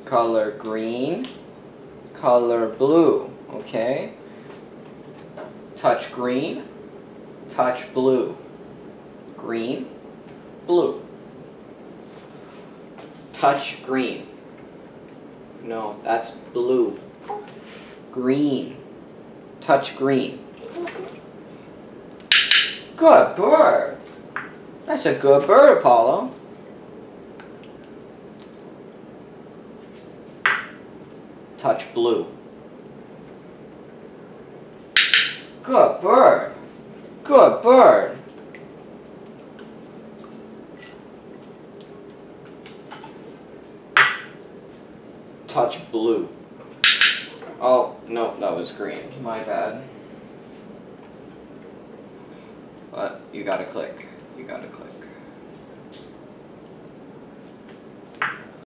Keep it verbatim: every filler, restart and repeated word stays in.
color green, color blue, okay? Touch green, touch blue. Green, blue. Touch green. No, that's blue. Green. Touch green. Good bird. That's a good bird, Apollo. Touch blue. Good bird. Good bird. Touch blue. Oh, no, that was green. My bad. But you gotta click. You gotta click.